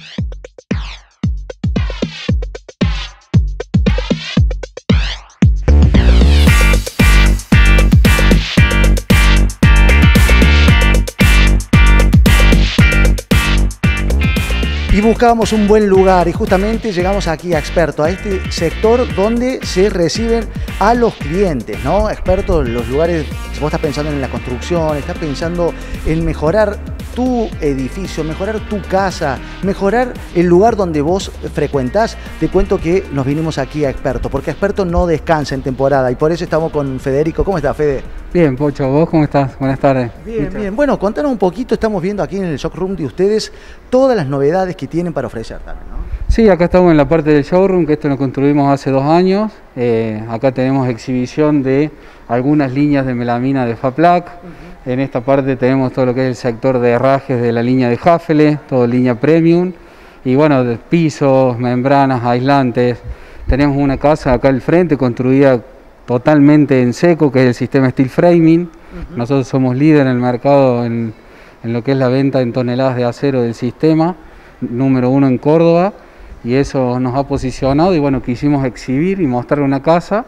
Y buscábamos un buen lugar y justamente llegamos aquí a Experto, a este sector donde se reciben a los clientes, ¿no? Experto, los lugares, si vos estás pensando en la construcción, estás pensando en mejorar tu edificio, mejorar tu casa, mejorar el lugar donde vos frecuentás, te cuento que nos vinimos aquí a Experto, porque Experto no descansa en temporada y por eso estamos con Federico. ¿Cómo estás, Fede? Bien, Pocho, ¿vos cómo estás? Buenas tardes. Bien, bien. Bueno, contanos un poquito, estamos viendo aquí en el showroom de ustedes todas las novedades que tienen para ofrecer también, ¿no? Sí, acá estamos en la parte del showroom, que esto lo construimos hace 2 años. Acá tenemos exhibición de algunas líneas de melamina de Faplac. En esta parte tenemos todo lo que es el sector de herrajes de la línea de Hafele, todo línea premium. Y bueno, de pisos, membranas, aislantes. Tenemos una casa acá al frente construida totalmente en seco, que es el sistema steel framing. Nosotros somos líder en el mercado en lo que es la venta en toneladas de acero del sistema, número 1 en Córdoba, y eso nos ha posicionado y bueno, quisimos exhibir y mostrar una casa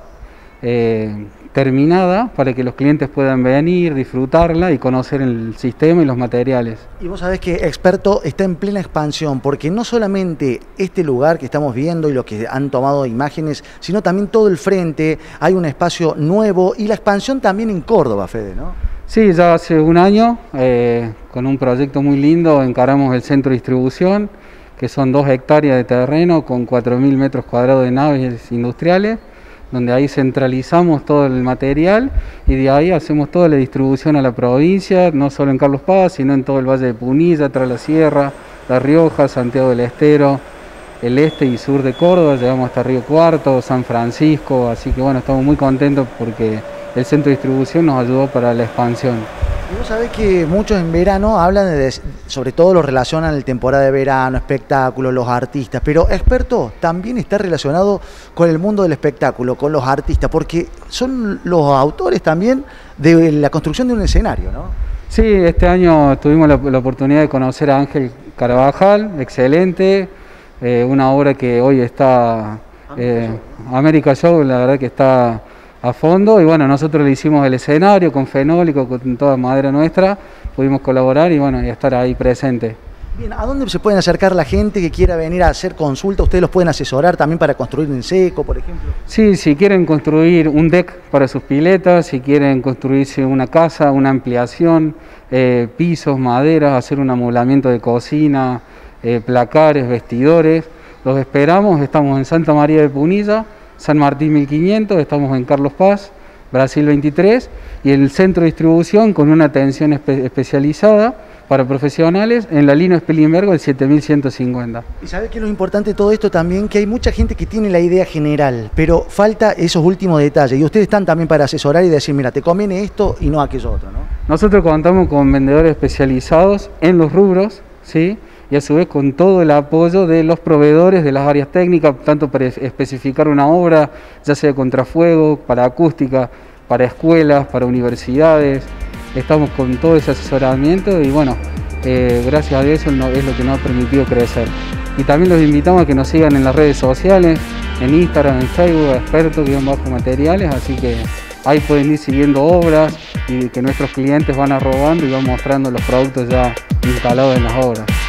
terminada para que los clientes puedan venir, disfrutarla y conocer el sistema y los materiales. Y vos sabés que Experto está en plena expansión, porque no solamente este lugar que estamos viendo y los que han tomado imágenes, sino también todo el frente, hay un espacio nuevo y la expansión también en Córdoba, Fede, ¿no? Sí, ya hace 1 año, con un proyecto muy lindo, encaramos el centro de distribución, que son 2 hectáreas de terreno con 4.000 metros cuadrados de naves industriales, donde ahí centralizamos todo el material y de ahí hacemos toda la distribución a la provincia, no solo en Carlos Paz, sino en todo el Valle de Punilla, Tras la Sierra, La Rioja, Santiago del Estero, el este y sur de Córdoba, llegamos hasta Río Cuarto, San Francisco, así que bueno, estamos muy contentos porque el centro de distribución nos ayudó para la expansión. Y vos sabés que muchos en verano hablan sobre todo lo relacionan a la temporada de verano, espectáculos, los artistas, pero Experto también está relacionado con el mundo del espectáculo, con los artistas, porque son los autores también de la construcción de un escenario, ¿no? Sí, este año tuvimos la oportunidad de conocer a Ángel Carabajal, excelente, una obra que hoy está, América Show, la verdad que está a fondo, y bueno, nosotros le hicimos el escenario con fenólico, con toda madera nuestra, pudimos colaborar y bueno, y estar ahí presente. Bien, ¿a dónde se pueden acercar la gente que quiera venir a hacer consulta? ¿Ustedes los pueden asesorar también para construir en seco, por ejemplo? Sí, si quieren construir un deck para sus piletas, si quieren construirse una casa, una ampliación, pisos, maderas, hacer un amoblamiento de cocina, placares, vestidores, los esperamos. Estamos en Santa María de Punilla, San Martín 1500, estamos en Carlos Paz, Brasil 23, y el centro de distribución con una atención especializada para profesionales en la línea Spillenbergo del 7150. Y sabes que lo importante de todo esto también, que hay mucha gente que tiene la idea general, pero falta esos últimos detalles, y ustedes están también para asesorar y decir, mira, te conviene esto y no aquello otro, ¿no? Nosotros contamos con vendedores especializados en los rubros, ¿sí? Y a su vez con todo el apoyo de los proveedores de las áreas técnicas, tanto para especificar una obra, ya sea contrafuego, para acústica, para escuelas, para universidades. Estamos con todo ese asesoramiento y bueno, gracias a eso es lo que nos ha permitido crecer. Y también los invitamos a que nos sigan en las redes sociales, en Instagram, en Facebook, experto-materiales, así que ahí pueden ir siguiendo obras y que nuestros clientes van arrobando y van mostrando los productos ya instalados en las obras.